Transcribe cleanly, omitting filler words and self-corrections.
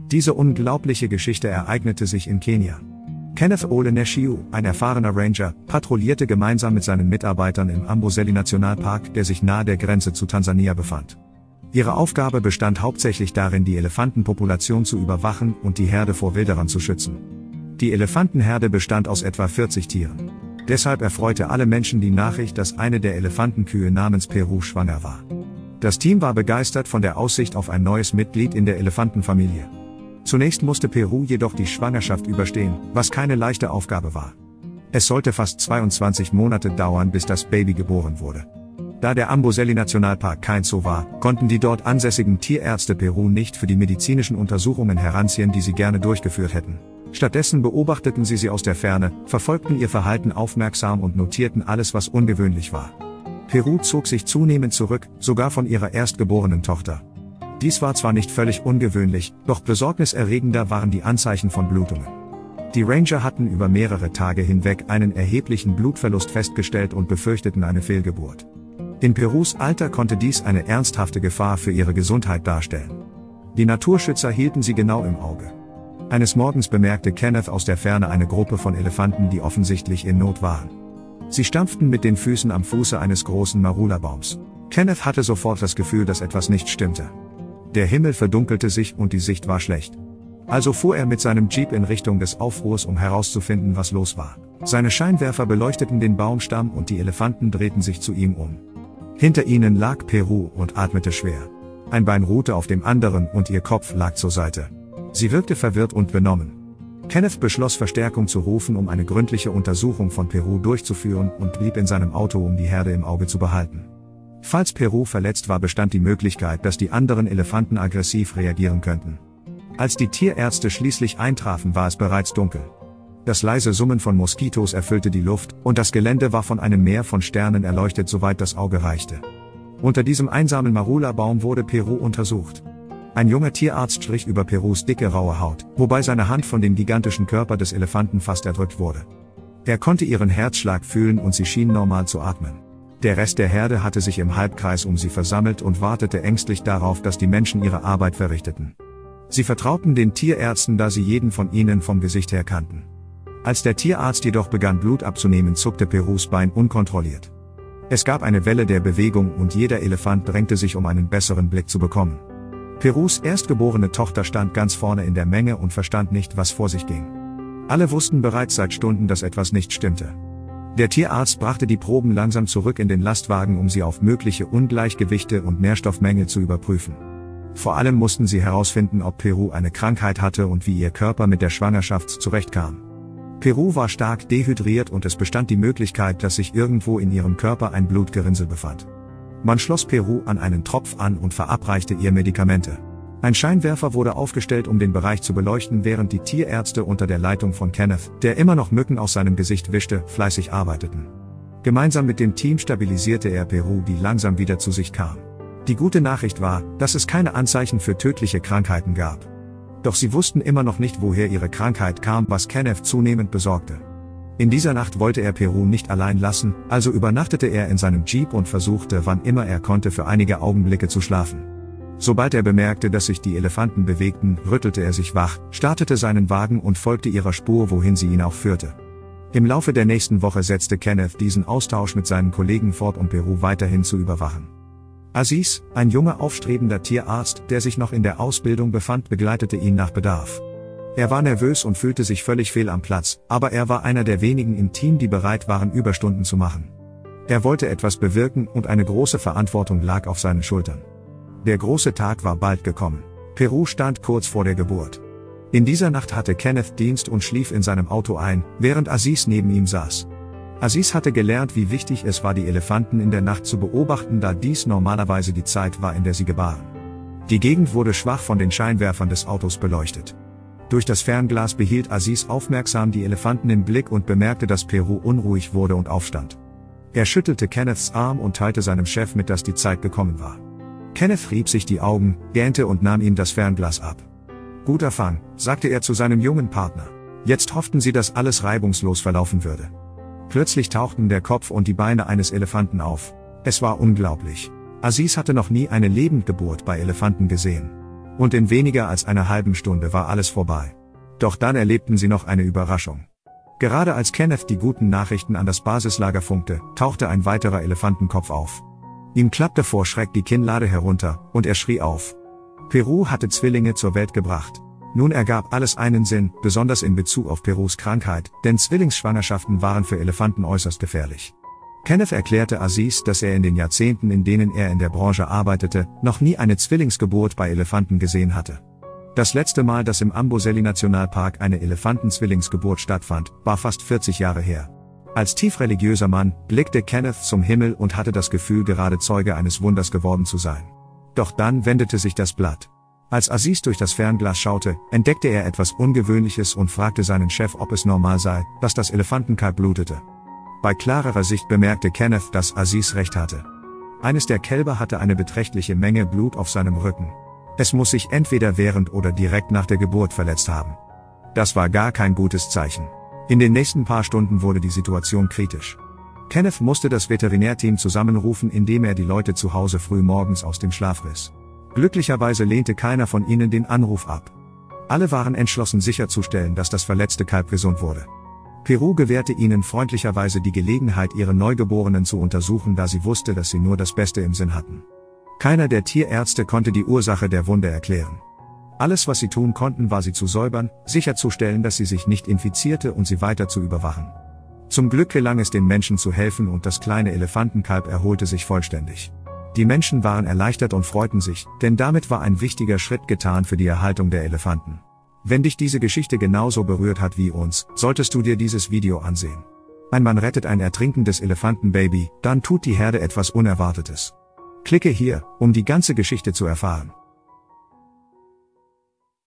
Diese unglaubliche Geschichte ereignete sich in Kenia. Kenneth Ole Neshiu, ein erfahrener Ranger, patrouillierte gemeinsam mit seinen Mitarbeitern im Amboseli-Nationalpark, der sich nahe der Grenze zu Tansania befand. Ihre Aufgabe bestand hauptsächlich darin, die Elefantenpopulation zu überwachen und die Herde vor Wilderern zu schützen. Die Elefantenherde bestand aus etwa 40 Tieren. Deshalb erfreute alle Menschen die Nachricht, dass eine der Elefantenkühe namens Peru schwanger war. Das Team war begeistert von der Aussicht auf ein neues Mitglied in der Elefantenfamilie. Zunächst musste Peru jedoch die Schwangerschaft überstehen, was keine leichte Aufgabe war. Es sollte fast 22 Monate dauern, bis das Baby geboren wurde. Da der Amboseli-Nationalpark kein Zoo war, konnten die dort ansässigen Tierärzte Peru nicht für die medizinischen Untersuchungen heranziehen, die sie gerne durchgeführt hätten. Stattdessen beobachteten sie aus der Ferne, verfolgten ihr Verhalten aufmerksam und notierten alles, was ungewöhnlich war. Peru zog sich zunehmend zurück, sogar von ihrer erstgeborenen Tochter. Dies war zwar nicht völlig ungewöhnlich, doch besorgniserregender waren die Anzeichen von Blutungen. Die Ranger hatten über mehrere Tage hinweg einen erheblichen Blutverlust festgestellt und befürchteten eine Fehlgeburt. In Perus Alter konnte dies eine ernsthafte Gefahr für ihre Gesundheit darstellen. Die Naturschützer hielten sie genau im Auge. Eines Morgens bemerkte Kenneth aus der Ferne eine Gruppe von Elefanten, die offensichtlich in Not waren. Sie stampften mit den Füßen am Fuße eines großen Marula-Baums. Kenneth hatte sofort das Gefühl, dass etwas nicht stimmte. Der Himmel verdunkelte sich und die Sicht war schlecht. Also fuhr er mit seinem Jeep in Richtung des Aufruhrs, um herauszufinden, was los war. Seine Scheinwerfer beleuchteten den Baumstamm und die Elefanten drehten sich zu ihm um. Hinter ihnen lag Peru und atmete schwer. Ein Bein ruhte auf dem anderen und ihr Kopf lag zur Seite. Sie wirkte verwirrt und benommen. Kenneth beschloss, Verstärkung zu rufen, um eine gründliche Untersuchung von Peru durchzuführen, und blieb in seinem Auto, um die Herde im Auge zu behalten. Falls Peru verletzt war, bestand die Möglichkeit, dass die anderen Elefanten aggressiv reagieren könnten. Als die Tierärzte schließlich eintrafen, war es bereits dunkel. Das leise Summen von Moskitos erfüllte die Luft, und das Gelände war von einem Meer von Sternen erleuchtet, soweit das Auge reichte. Unter diesem einsamen Marula-Baum wurde Peru untersucht. Ein junger Tierarzt strich über Perus dicke, raue Haut, wobei seine Hand von dem gigantischen Körper des Elefanten fast erdrückt wurde. Er konnte ihren Herzschlag fühlen und sie schien normal zu atmen. Der Rest der Herde hatte sich im Halbkreis um sie versammelt und wartete ängstlich darauf, dass die Menschen ihre Arbeit verrichteten. Sie vertrauten den Tierärzten, da sie jeden von ihnen vom Gesicht her kannten. Als der Tierarzt jedoch begann, Blut abzunehmen, zuckte Perus Bein unkontrolliert. Es gab eine Welle der Bewegung und jeder Elefant drängte sich, um einen besseren Blick zu bekommen. Perus erstgeborene Tochter stand ganz vorne in der Menge und verstand nicht, was vor sich ging. Alle wussten bereits seit Stunden, dass etwas nicht stimmte. Der Tierarzt brachte die Proben langsam zurück in den Lastwagen, um sie auf mögliche Ungleichgewichte und Nährstoffmängel zu überprüfen. Vor allem mussten sie herausfinden, ob Peru eine Krankheit hatte und wie ihr Körper mit der Schwangerschaft zurechtkam. Peru war stark dehydriert und es bestand die Möglichkeit, dass sich irgendwo in ihrem Körper ein Blutgerinnsel befand. Man schloss Peru an einen Tropf an und verabreichte ihr Medikamente. Ein Scheinwerfer wurde aufgestellt, um den Bereich zu beleuchten, während die Tierärzte unter der Leitung von Kenneth, der immer noch Mücken aus seinem Gesicht wischte, fleißig arbeiteten. Gemeinsam mit dem Team stabilisierte er Peru, die langsam wieder zu sich kam. Die gute Nachricht war, dass es keine Anzeichen für tödliche Krankheiten gab. Doch sie wussten immer noch nicht, woher ihre Krankheit kam, was Kenneth zunehmend besorgte. In dieser Nacht wollte er Peru nicht allein lassen, also übernachtete er in seinem Jeep und versuchte, wann immer er konnte, für einige Augenblicke zu schlafen. Sobald er bemerkte, dass sich die Elefanten bewegten, rüttelte er sich wach, startete seinen Wagen und folgte ihrer Spur, wohin sie ihn auch führte. Im Laufe der nächsten Woche setzte Kenneth diesen Austausch mit seinen Kollegen fort, um Peru weiterhin zu überwachen. Aziz, ein junger aufstrebender Tierarzt, der sich noch in der Ausbildung befand, begleitete ihn nach Bedarf. Er war nervös und fühlte sich völlig fehl am Platz, aber er war einer der wenigen im Team, die bereit waren, Überstunden zu machen. Er wollte etwas bewirken und eine große Verantwortung lag auf seinen Schultern. Der große Tag war bald gekommen. Peru stand kurz vor der Geburt. In dieser Nacht hatte Kenneth Dienst und schlief in seinem Auto ein, während Aziz neben ihm saß. Aziz hatte gelernt, wie wichtig es war, die Elefanten in der Nacht zu beobachten, da dies normalerweise die Zeit war, in der sie gebaren. Die Gegend wurde schwach von den Scheinwerfern des Autos beleuchtet. Durch das Fernglas behielt Aziz aufmerksam die Elefanten im Blick und bemerkte, dass Peru unruhig wurde und aufstand. Er schüttelte Kenneths Arm und teilte seinem Chef mit, dass die Zeit gekommen war. Kenneth rieb sich die Augen, gähnte und nahm ihm das Fernglas ab. »Guter Fang«, sagte er zu seinem jungen Partner. Jetzt hofften sie, dass alles reibungslos verlaufen würde. Plötzlich tauchten der Kopf und die Beine eines Elefanten auf. Es war unglaublich. Aziz hatte noch nie eine Lebendgeburt bei Elefanten gesehen. Und in weniger als einer halben Stunde war alles vorbei. Doch dann erlebten sie noch eine Überraschung. Gerade als Kenneth die guten Nachrichten an das Basislager funkte, tauchte ein weiterer Elefantenkopf auf. Ihm klappte vor Schreck die Kinnlade herunter, und er schrie auf. Peru hatte Zwillinge zur Welt gebracht. Nun ergab alles einen Sinn, besonders in Bezug auf Perus Krankheit, denn Zwillingsschwangerschaften waren für Elefanten äußerst gefährlich. Kenneth erklärte Aziz, dass er in den Jahrzehnten, in denen er in der Branche arbeitete, noch nie eine Zwillingsgeburt bei Elefanten gesehen hatte. Das letzte Mal, dass im Amboseli-Nationalpark eine Elefantenzwillingsgeburt stattfand, war fast 40 Jahre her. Als tief religiöser Mann blickte Kenneth zum Himmel und hatte das Gefühl, gerade Zeuge eines Wunders geworden zu sein. Doch dann wendete sich das Blatt. Als Aziz durch das Fernglas schaute, entdeckte er etwas Ungewöhnliches und fragte seinen Chef, ob es normal sei, dass das Elefantenkalb blutete. Bei klarerer Sicht bemerkte Kenneth, dass Aziz recht hatte. Eines der Kälber hatte eine beträchtliche Menge Blut auf seinem Rücken. Es muss sich entweder während oder direkt nach der Geburt verletzt haben. Das war gar kein gutes Zeichen. In den nächsten paar Stunden wurde die Situation kritisch. Kenneth musste das Veterinärteam zusammenrufen, indem er die Leute zu Hause früh morgens aus dem Schlaf riss. Glücklicherweise lehnte keiner von ihnen den Anruf ab. Alle waren entschlossen, sicherzustellen, dass das verletzte Kalb gesund wurde. Peru gewährte ihnen freundlicherweise die Gelegenheit, ihre Neugeborenen zu untersuchen, da sie wusste, dass sie nur das Beste im Sinn hatten. Keiner der Tierärzte konnte die Ursache der Wunde erklären. Alles, was sie tun konnten, war sie zu säubern, sicherzustellen, dass sie sich nicht infizierte und sie weiter zu überwachen. Zum Glück gelang es den Menschen zu helfen und das kleine Elefantenkalb erholte sich vollständig. Die Menschen waren erleichtert und freuten sich, denn damit war ein wichtiger Schritt getan für die Erhaltung der Elefanten. Wenn dich diese Geschichte genauso berührt hat wie uns, solltest du dir dieses Video ansehen. Ein Mann rettet ein ertrinkendes Elefantenbaby, dann tut die Herde etwas Unerwartetes. Klicke hier, um die ganze Geschichte zu erfahren.